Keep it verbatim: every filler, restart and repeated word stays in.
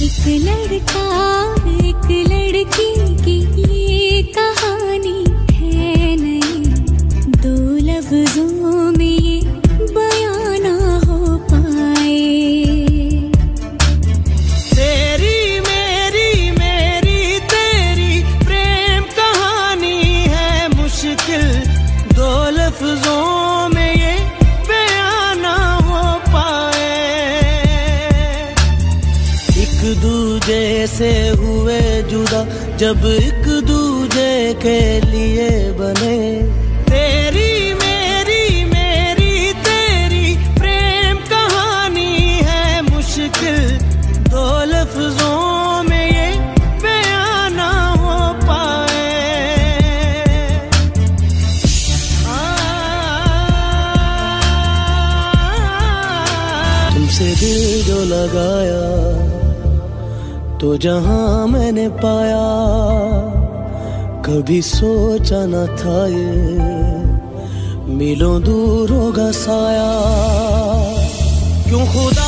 एक लड़का एक लड़की की ये कहानी है नहीं, दो लफ्जों में ये बयां ना हो पाए। तेरी मेरी मेरी तेरी प्रेम कहानी है मुश्किल, दो लफ्जों में ये बयां ना हो पाए। एक दूजे से हुए जुदा जब एक दूजे के लिए बने, तेरी मेरी मेरी तेरी प्रेम कहानी है मुश्किल, दो लफ्जों में ये बयां ना हो पाए। तुमसे दिल जो लगाया तो जहां मैंने पाया, कभी सोचा न था ये मिलों दूर होगा साया। क्यों खुदा